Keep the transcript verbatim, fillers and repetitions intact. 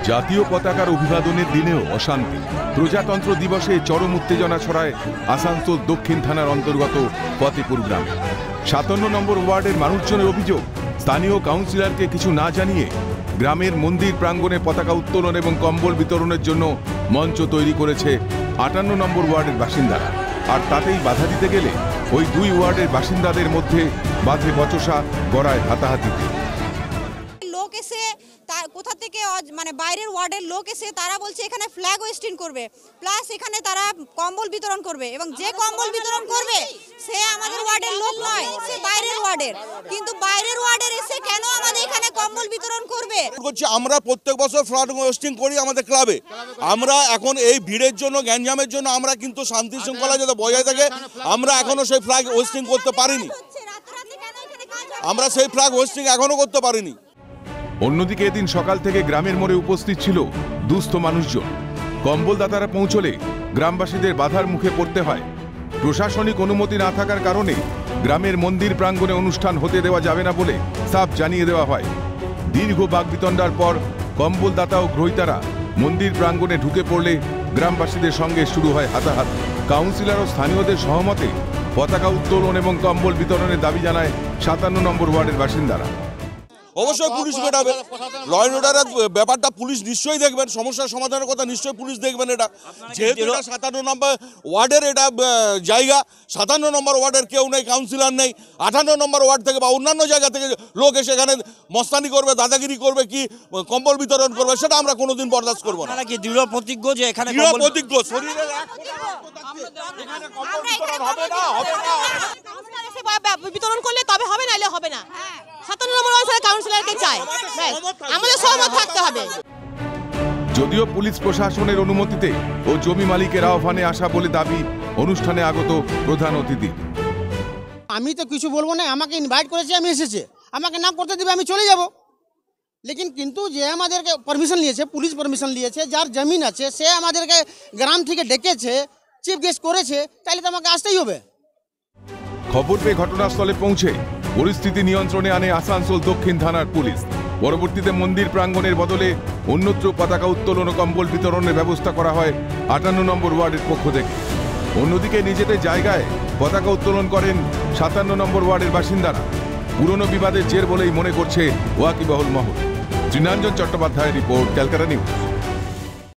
জাতীয় পতাকার অভিবাদনের দিনেও অশান্তি। প্রজাতন্ত্র দিবসে চরম উত্তেজনা ছড়ায় আসানসোল দক্ষিণ থানার অন্তর্গত ফতেপুর গ্রামে। সাতান্ন নম্বর ওয়ার্ডের মানুষজনের অভিযোগ, স্থানীয় কাউন্সিলরকে কিছু না জানিয়ে গ্রামের মন্দির প্রাঙ্গণে পতাকা উত্তোলন এবং কম্বল বিতরণের জন্য মঞ্চ তৈরি করেছে আটান্ন নম্বর ওয়ার্ডের বাসিন্দারা। আর তাতেই বাধা দিতে গেলে ওই দুই ওয়ার্ডের বাসিন্দাদের মধ্যে বাধে বচসা, গড়ায় হাতাহাতিতে। লোক এসে কোথা থেকে মানে বাইরের ওয়ার্ডের লোক এসে তারা বলছে এখানে ফ্ল্যাগ হোয়েস্টিং করবে, প্লাস এখানে তারা কম্বল বিতরণ করবে, এবং যে কম্বল বিতরণ করবে সে আমাদের ওয়ার্ডের লোক নয়, সে বাইরের ওয়ার্ডের। কিন্তু বাইরের ওয়ার্ডের এসে কেন আমাদের এখানে কম্বল বিতরণ করবে? আমরা প্রত্যেক বছর ফ্ল্যাগ হোয়েস্টিং করি আমাদের ক্লাবে। আমরা এখন এই ভিড়ের জন্য, গ্যাঞ্জামের জন্য আমরা কিন্তু শান্তি শৃঙ্খলা যাতে বজায় থাকে, আমরা এখনো সেই ফ্ল্যাগ হোয়েস্টিং করতে পারিনি। আমরা সেই ফ্ল্যাগ হোয়েস্টিং এখনো করতে পারিনি। অন্যদিকে এদিন সকাল থেকে গ্রামের মোড়ে উপস্থিত ছিল দুস্থ মানুষজন। কম্বলদাতারা পৌঁছলে গ্রামবাসীদের বাধার মুখে পড়তে হয়। প্রশাসনিক অনুমতি না থাকার কারণে গ্রামের মন্দির প্রাঙ্গণে অনুষ্ঠান হতে দেওয়া যাবে না বলে সাফ জানিয়ে দেওয়া হয়। দীর্ঘ বাকবিতণ্ডার পর কম্বলদাতা ও গ্রহীতারা মন্দির প্রাঙ্গণে ঢুকে পড়লে গ্রামবাসীদের সঙ্গে শুরু হয় হাতাহাতি। কাউন্সিলর ও স্থানীয়দের সহমতে পতাকা উত্তোলন এবং কম্বল বিতরণের দাবি জানায় সাতান্ন নম্বর ওয়ার্ডের বাসিন্দারা। অবশ্যই পুলিশ মেটাবে, ল অ্যান্ড অর্ডারের ব্যাপারটা পুলিশ নিশ্চয়ই দেখবেন, সমস্যার সমাধানের কথা নিশ্চয়ই পুলিশ দেখবেন। এটা যেহেতু এটা সাতান্ন নম্বর ওয়ার্ডের এটা জায়গা, সাতান্ন নম্বর ওয়ার্ডের কেউ নেই, কাউন্সিলর নেই। আটান্ন নম্বর ওয়ার্ড থেকে বা অন্যান্য জায়গা থেকে লোক এসে এখানে মস্তানি করবে, দাদাগিরি করবে, কি কম্বল বিতরণ করবে, সেটা আমরা কোনোদিন বরদাস্ত করবো না। কি দৃঢ় প্রতিজ্ঞ যে এখানে দৃঢ় প্রতিজ্ঞ, শরীরের বিতরণ করলে তবে হবে, নাইলে হবে না। সাতান্ন নম্বর ওয়ার্ডের কাউন্সিলরকে চাই, আমাদের সহমত থাকতে হবে। যদিও পুলিশ প্রশাসনের অনুমতিতে ও জমি মালিকের আহ্বানে আসা বলে দাবি অনুষ্ঠানে আগত প্রধান অতিথি। আমি তো কিছু বলবো না, আমাকে ইনভাইট করেছে, আমি এসেছে, আমাকে না করতে দিবে আমি চলে যাব। লেকিন কিন্তু যে আমাদেরকে পারমিশন নিয়েছে, পুলিশ পারমিশন নিয়েছে, যার জমিন আছে সে আমাদেরকে গ্রাম থেকে ডেকেছে, চিফ গেস্ট করেছে, তাহলে তো আমাকে আসতেই হবে। খবর পেয়ে ঘটনাস্থলে পৌঁছে পরিস্থিতি নিয়ন্ত্রণে আনে আসানসোল দক্ষিণ থানার পুলিশ। পরবর্তীতে মন্দির প্রাঙ্গণের বদলে অন্যত্র পতাকা উত্তোলন ও কম্বল বিতরণের ব্যবস্থা করা হয় আটান্ন নম্বর ওয়ার্ডের পক্ষ থেকে। অন্যদিকে নিজেদের জায়গায় পতাকা উত্তোলন করেন সাতান্ন নম্বর ওয়ার্ডের বাসিন্দারা। পুরনো বিবাদের জের বলেই মনে করছে ওয়াকিবহুল মহল। তৃণাঞ্জন চট্টোপাধ্যায়ের রিপোর্ট, ক্যালকাটা নিউজ।